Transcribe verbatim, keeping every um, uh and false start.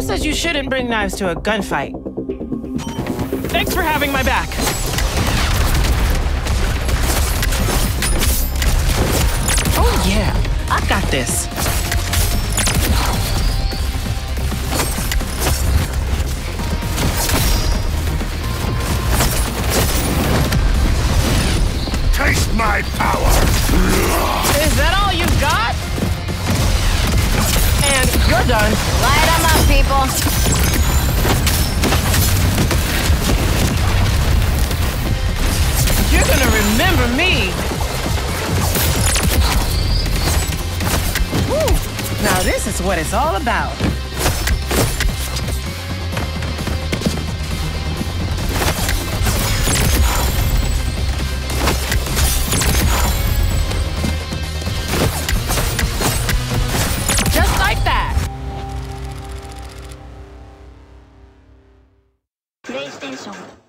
says you shouldn't bring knives to a gunfight. Thanks for having my back. Oh yeah, I got this. Taste my power! Is that all you've got? And you're done. Light them up, people. You're gonna remember me. Woo. Now this is what it's all about. Just like that. PlayStation